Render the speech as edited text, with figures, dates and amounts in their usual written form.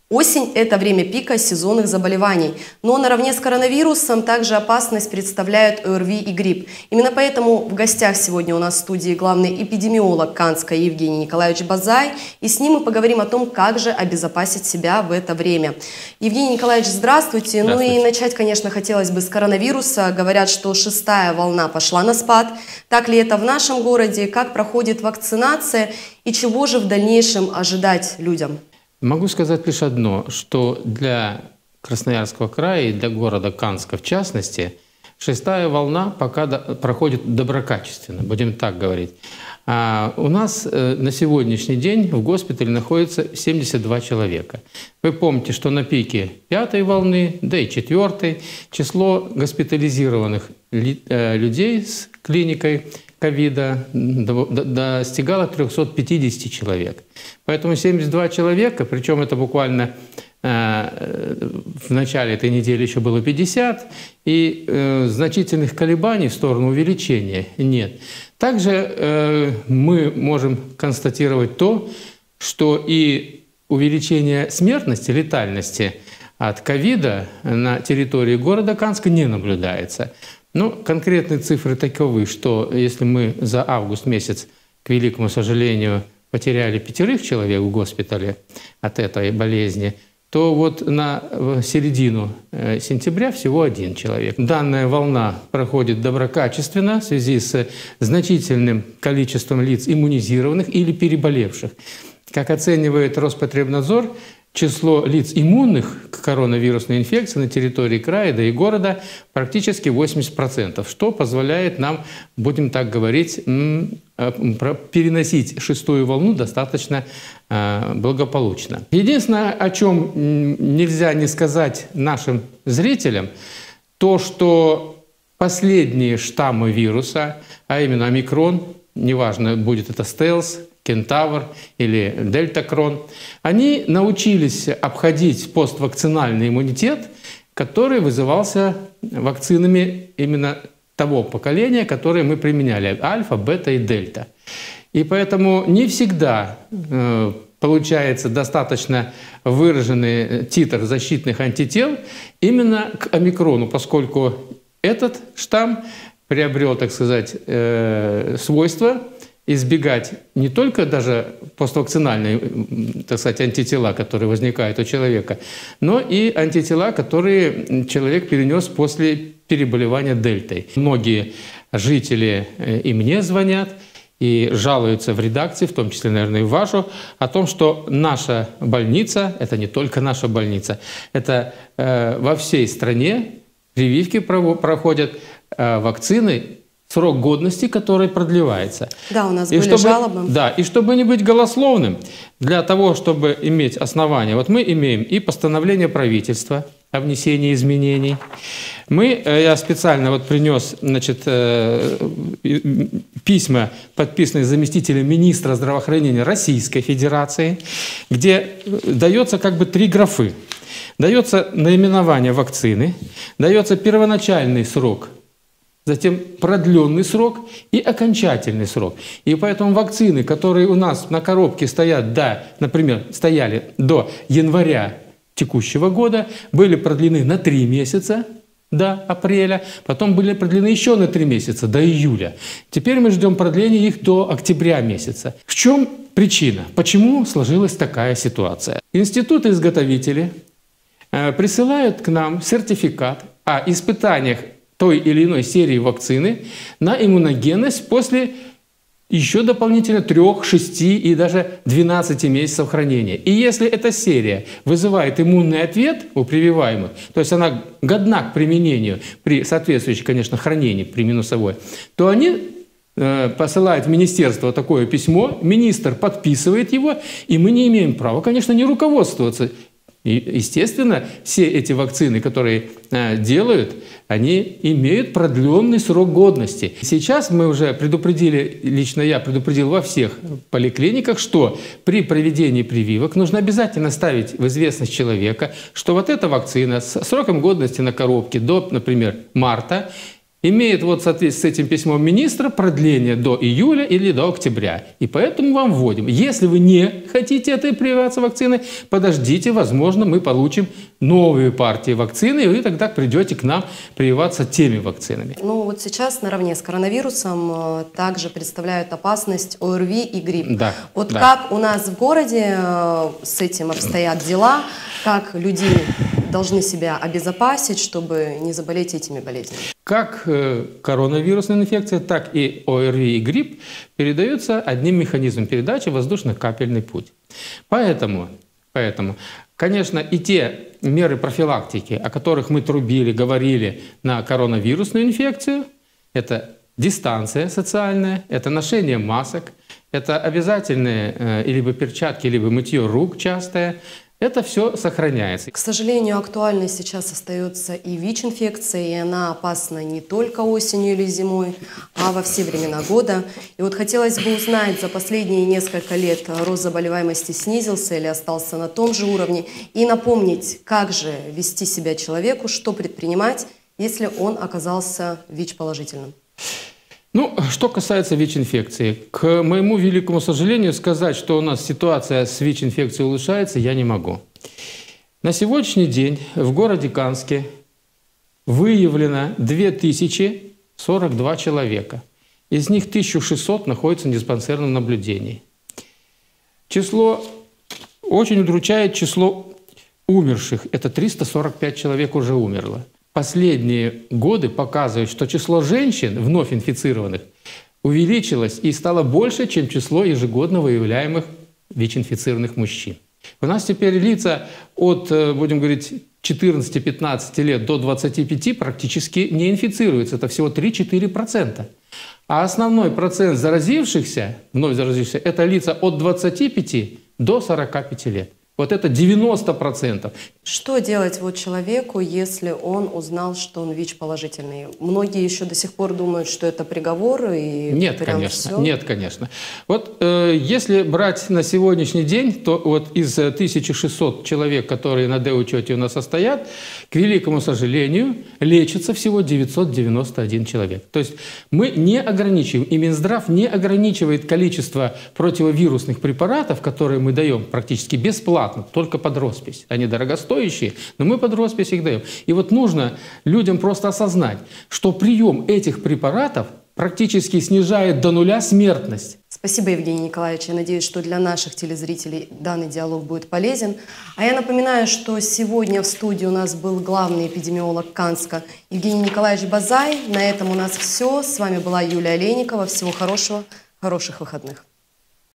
Осень – это время пика сезонных заболеваний, но наравне с коронавирусом также опасность представляют ОРВИ и грипп. Именно поэтому в гостях сегодня у нас в студии главный эпидемиолог Канска Евгений Николаевич Базай, и с ним мы поговорим о том, как же обезопасить себя в это время. Евгений Николаевич, здравствуйте. Ну и начать, конечно, хотелось бы с коронавируса. Говорят, что 6-я волна пошла на спад. Так ли это в нашем городе? Как проходит вакцинация? И чего же в дальнейшем ожидать людям? Могу сказать лишь одно, что для Красноярского края и для города Канска в частности, 6-я волна пока проходит доброкачественно, будем так говорить. А у нас на сегодняшний день в госпитале находится 72 человека. Вы помните, что на пике 5-й волны, да и 4-й, число госпитализированных людей с клиникой ковида достигало 350 человек. Поэтому 72 человека, причем это буквально в начале этой недели еще было 50, и значительных колебаний в сторону увеличения нет. Также мы можем констатировать то, что и увеличение смертности, летальности от ковида на территории города Канска не наблюдается. Но конкретные цифры таковы, что если мы за август месяц, к великому сожалению, потеряли 5 человек в госпитале от этой болезни, то вот на середину сентября всего 1 человек. Данная волна проходит доброкачественно в связи с значительным количеством лиц иммунизированных или переболевших. Как оценивает Роспотребнадзор, число лиц иммунных к коронавирусной инфекции на территории края, да и города практически 80%, что позволяет нам, будем так говорить, переносить 6-ю волну достаточно благополучно. Единственное, о чем нельзя не сказать нашим зрителям, то, что последние штаммы вируса, а именно омикрон, неважно, будет это стелс, кентавр или дельтакрон, они научились обходить поствакцинальный иммунитет, который вызывался вакцинами именно того поколения, которые мы применяли – альфа, бета и дельта. И поэтому не всегда получается достаточно выраженный титр защитных антител именно к омикрону, поскольку этот штамм приобрел, так сказать, свойство избегать не только даже поствакцинальные, так сказать, антитела, которые возникают у человека, но и антитела, которые человек перенес после переболевания дельтой. Многие жители и мне звонят, и жалуются в редакции, в том числе, наверное, и в вашу, о том, что наша больница, это не только наша больница, это во всей стране прививки проходят, вакцины, срок годности, который продлевается. Да, у нас были жалобы. Да, и чтобы не быть голословным, для того, чтобы иметь основания, вот мы имеем и постановление правительства о внесении изменений. Я специально вот принес, значит, письма, подписанные заместителем министра здравоохранения Российской Федерации, где дается как бы 3 графы. Дается наименование вакцины, дается первоначальный срок, затем продленный срок и окончательный срок. И поэтому вакцины, которые у нас на коробке стоят, например, стояли до января текущего года, были продлены на 3 месяца до апреля, потом были продлены еще на 3 месяца до июля. Теперь мы ждем продления их до октября месяца. В чем причина? Почему сложилась такая ситуация? Институты-изготовители присылают к нам сертификат о испытаниях той или иной серии вакцины на иммуногенность после еще дополнительно 3, 6 и даже 12 месяцев хранения. И если эта серия вызывает иммунный ответ у прививаемых, то есть она годна к применению при соответствующем, конечно, хранении при минусовой, то они посылают в министерство такое письмо, министр подписывает его, и мы не имеем права, конечно, не руководствоваться. И, естественно, все эти вакцины, которые делают, они имеют продленный срок годности. Сейчас мы уже предупредили, лично я предупредил во всех поликлиниках, что при проведении прививок нужно обязательно ставить в известность человека, что вот эта вакцина с сроком годности на коробке до, например, марта, имеет вот в соответствии с этим письмом министра продление до июля или до октября. И поэтому вам вводим. Если вы не хотите этой прививаться вакциной, подождите, возможно, мы получим новые партии вакцины, и вы тогда придете к нам прививаться теми вакцинами. Ну вот сейчас наравне с коронавирусом также представляют опасность ОРВИ и грипп. Да, вот да. как у нас в городе с этим обстоят дела, как люди должны себя обезопасить, чтобы не заболеть этими болезнями? Как коронавирусная инфекция, так и ОРВИ и грипп передаются одним механизмом передачи — воздушно-капельный путь. Поэтому, конечно, и те меры профилактики, о которых мы трубили, говорили на коронавирусную инфекцию, это дистанция социальная, это ношение масок, это обязательные либо перчатки, либо мытье рук частое. Это все сохраняется. К сожалению, актуальной сейчас остается и ВИЧ-инфекция, и она опасна не только осенью или зимой, а во все времена года. И вот хотелось бы узнать, за последние несколько лет рост заболеваемости снизился или остался на том же уровне, и напомнить, как же вести себя человеку, что предпринимать, если он оказался ВИЧ-положительным. Ну, что касается ВИЧ-инфекции, к моему великому сожалению, сказать, что у нас ситуация с ВИЧ-инфекцией улучшается, я не могу. На сегодняшний день в городе Канске выявлено 2042 человека. Из них 1600 находятся в диспансерном наблюдении. Очень удручает число умерших. Это 345 человек уже умерло. Последние годы показывают, что число женщин, вновь инфицированных, увеличилось и стало больше, чем число ежегодно выявляемых ВИЧ-инфицированных мужчин. У нас теперь лица от, будем говорить, 14-15 лет до 25 практически не инфицируются. Это всего 3-4%. А основной процент заразившихся, вновь заразившихся, это лица от 25 до 45 лет. Вот это 90%. Что делать вот человеку, если он узнал, что он ВИЧ-положительный? Многие еще до сих пор думают, что это приговор. И нет, конечно. Все. Нет, конечно. Вот если брать на сегодняшний день, то вот из 1600 человек, которые на Д-учете у нас состоят, к великому сожалению, лечится всего 991 человек. То есть мы не ограничиваем, и Минздрав не ограничивает количество противовирусных препаратов, которые мы даем практически бесплатно, только под роспись. Они дорогостоящие, но мы под роспись их даем. И вот нужно людям просто осознать, что прием этих препаратов практически снижает до нуля смертность. Спасибо, Евгений Николаевич. Я надеюсь, что для наших телезрителей данный диалог будет полезен. А я напоминаю, что сегодня в студии у нас был главный эпидемиолог Канска Евгений Николаевич Базай. На этом у нас все. С вами была Юлия Олейникова. Всего хорошего, хороших выходных.